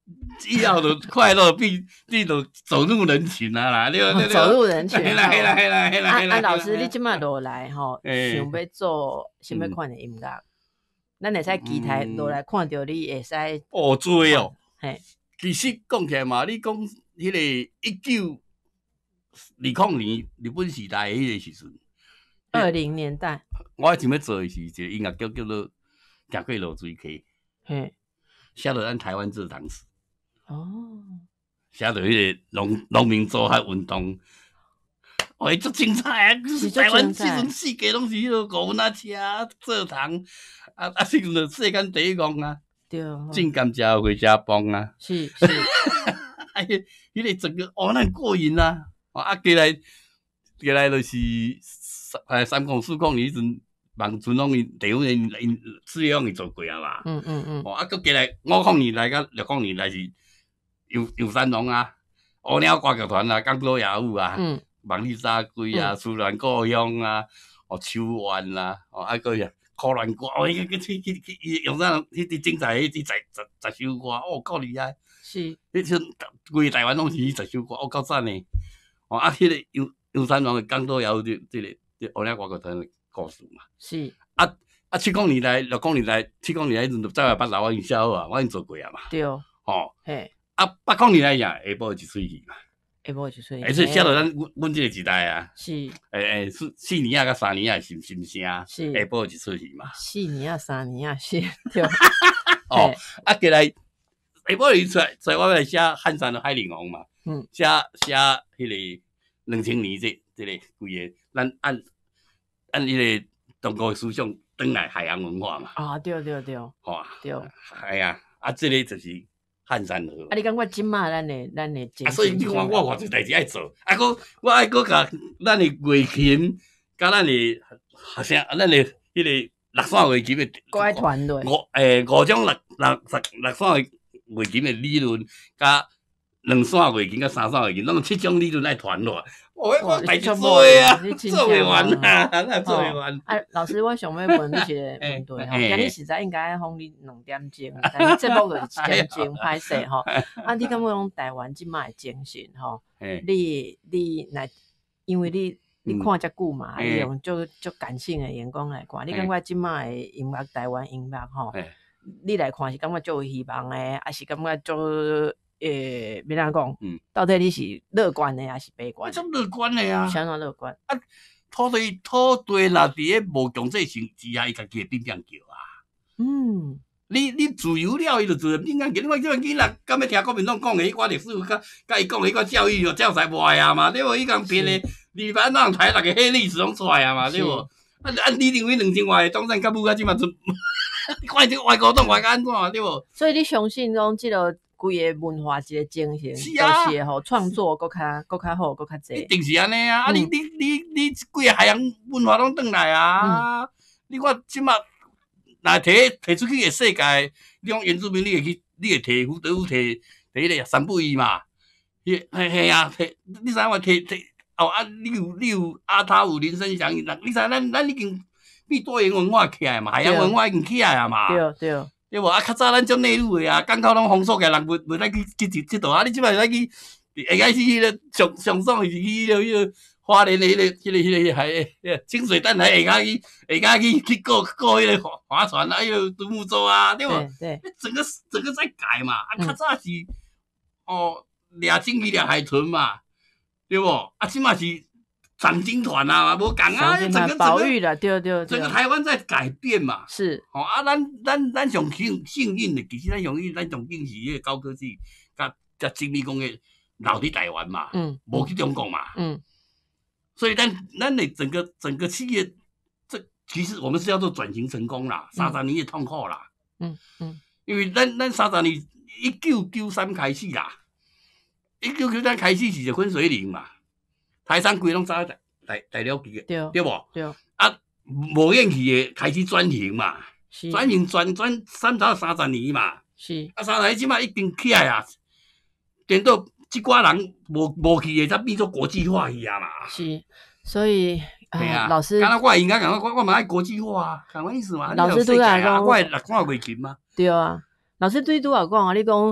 S3: 以后就快乐比比就走入人群啊啦，对吧？
S2: 哦、走入人群。
S3: 嘿啦嘿啦嘿啦嘿啦嘿啦。
S2: 啊，老师，你即摆落来吼，想要做什么款的音乐？咱会使期待落来看到你会使。
S3: 哦，多哦。
S2: 嘿，
S3: 其实讲起来嘛，你讲迄个一九二零年日本时代迄个时阵，
S2: 二零年代，
S3: 我想要做的是一个音乐剧，叫做《行过落水溪》。
S2: 嘿，
S3: 写到咱台湾这当时。
S2: 哦。
S3: 写到迄个农农民做下运动，哦，足精彩啊！台湾即阵世界拢是迄个五分仔车做糖，啊啊，即阵就世间第一公啊，
S2: 对，
S3: 种甘蔗回家帮啊，
S2: 是是，
S3: 哎，迄个整个哦，那过瘾啊！啊，过来过来就是三三公四公，迄阵望村拢因地方因因事业拢伊做过啊嘛，嗯嗯嗯，哦，啊，佮过来五公年来甲六公年来是。游游山龙啊，乌鸟歌剧团啊，港岛夜舞啊，嗯，望你早归啊，思念故乡啊，哦，秋晚啦，哦，啊个呀，可兰歌，哦，迄个去去去用啥？迄啲精彩，迄啲十十十首歌，哦，够厉害。是，迄阵规台湾拢是十首歌，哦，够赞诶。哦，啊，迄个游游山龙诶港岛夜舞，即即个即乌鸟歌剧团诶故事嘛。是。啊啊，七公年代、六公年代、七公年代迄阵就在八楼，我已经写好啊，我已经做过啊嘛。对。哦。嘿。啊，八公年来讲，下晡一出戏嘛，下晡一出戏，而且写到咱阮阮这个时代啊，是，诶诶，四四年啊，甲三年啊，是是毋是啊？是，下晡一出戏嘛，四年啊，三年啊，是，对。哦，啊，过来下晡伊出来，出来我来写《汉山的海玲王》嘛，嗯，写写迄个两千年这这个规个，咱按按迄个中国思想转来海洋文化嘛。啊，对对对，吼，对，系啊，啊，这个就是。汉山河。啊，你感觉即马咱的咱的精神？啊，所以你看我偌侪代志爱做，啊，搁我爱搁甲咱的乐琴，甲咱的学生，咱的迄个六线乐琴的，搁爱团队。五诶五种六六十六线的乐琴的理论，甲两线乐琴甲三线乐琴，拢七种理论来团落。哦，我代志做啊，做袂完啊，那做袂完。啊，老师，我想要问你一个问题吼，今日实在应该放你两点钟，但是节目就是一点钟歹势吼。啊，你感觉讲台湾即摆的精神吼？你你来，因为你你看遮久嘛，你用足足感性的眼光来看，你感觉即摆的音乐，台湾音乐吼，你来看是感觉足有希望的，还是感觉足？诶，要怎讲？嗯，到底你是乐观的还是悲观？我种乐观的啊，相当乐观。啊，土地土地若伫咧无强制性之下，伊家己会变变叫啊。嗯，你你自由了，伊就自然变变叫。你看即个囡仔，敢要听国民党讲的迄寡历史，甲甲伊讲的迄寡教育哦，教材无爱啊嘛，对无？伊讲编的，二班让台六个迄历史拢出来啊嘛，对无？啊，按你认为两千外的当然甲母啊，即嘛就，你看这个外国党外甲安怎对无？所以你相信讲即个？规个文化一个精神，是啊，就是吼创作搁较搁较好，搁较济。一定是安尼啊！啊，你你你你几个海洋文化拢转来啊！你看即马，若摕摕出去个世界，你讲原住民，你会去，你会摕胡德夫摕摕迄个三不一嘛？迄嘿嘿啊，摕你知影我摕摕哦啊！你有你有阿塔有林生祥，你知咱咱已经变多元文化起来嘛？海洋文化已经起来啊嘛？对对。对无啊？较早咱种内陆的啊，港口拢封锁起来，人袂袂使去去去佚佗啊！你即摆使去，会开始迄个上上爽是去迄个迄个花莲的迄个迄个迄个海清水淡海下骹去下骹去去过过迄个划船啊，迄个独木舟啊，对无？对。整个整个在改嘛，啊，较早是哦掠鲸鱼掠海豚嘛，对无？啊，即摆是。赏鲸团啊，无讲啊，整个保育了，对对对，整个台湾在改变嘛，是，哦啊，咱咱咱上幸幸运的，其实咱上幸运，咱总经是迄个高科技，甲甲精密工业留伫台湾嘛，嗯，无去中国嘛，嗯，所以咱咱的整个整个企业，这其实我们是要做转型成功啦，三十年的痛苦啦，嗯嗯，因为咱咱三十年一九九三开始啦，一九九三开始是就分水岭嘛。台山规拢早在在在了记嘅，对对无？对啊，无演戏嘅开始转型嘛，转型转转三到三十年嘛，是啊，三十年即摆已经起来啊，等到即寡人无无去嘅，才变做国际化去啊嘛。是，所以啊，老师，刚刚我应该讲我我嘛爱国际化啊，讲我意思嘛。老师拄仔讲，我会六看乐琴嘛。对啊，老师对拄仔讲啊，你讲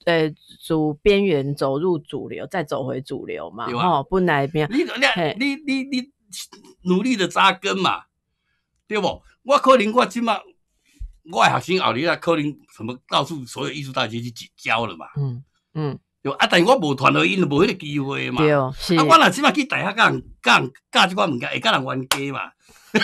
S2: 呃，主边缘走入主流，再走回主流嘛，吼，本来边
S3: 你你你你努力的扎根嘛，对不？我可能我今嘛，我的学生后日啊，可能什么到处所有艺术大学去教了嘛，嗯嗯，对啊，但是我无传到因就无迄个机会嘛，
S2: 对，是
S3: 啊，我若即马去大学教人教人教即款物件，会教人冤家嘛。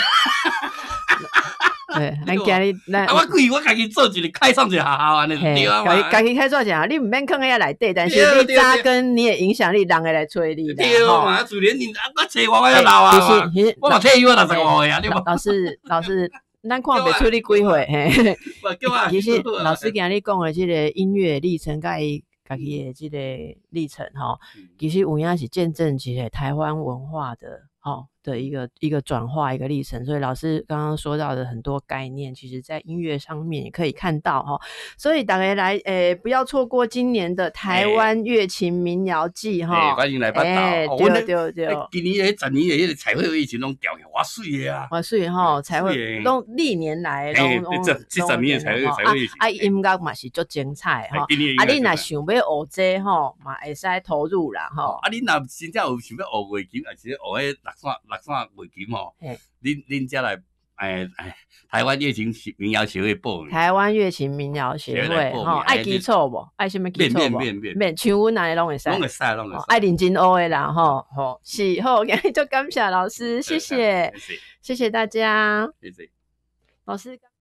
S2: 对，咱今日咱
S3: 啊，我规我家己做一个开创一个学校安尼就对啊嘛。
S2: 家己家己开创一下，你毋免囥喺内底，但是你扎根，你的影响力，人会来催你。
S3: 对嘛，自然你我找我我要老啊嘛，我嘛退休六十五岁啊，对吧？
S2: 老师老师，咱看袂出你几岁嘿。其实老师今日讲的这个音乐历程，甲伊家己的这个历程吼，其实有影是见证一个台湾文化的吼。的一个一个转化一个历程，所以老师刚刚说到的很多概念，其实在音乐上面也可以看到哈。所以大家来诶、欸，不要错过今年的台湾乐琴民谣季哈。
S3: 欢迎来报道。
S2: 欸哦、对对对，
S3: 今年诶十年诶迄个彩绘以前拢调起哇水的啊，
S2: 哇水哈，彩绘拢历年来拢拢
S3: 这这十年彩绘彩绘
S2: 啊，音乐嘛是足精彩哈。啊，你若想要学这吼，嘛会使投入啦吼。
S3: 啊，你若真正有想要学乐琴，还是学迄六线六线乐琴吼？恁恁才来，诶诶，台湾乐琴民谣协会报名。
S2: 台湾乐琴民谣协会吼，爱基础无？爱什么基础无？免免免，像阮安尼拢会使，
S3: 拢会使，拢会使。
S2: 爱认真学的啦吼，吼是好，今日就感谢老师，谢谢，谢谢大家，
S3: 谢谢老
S2: 师。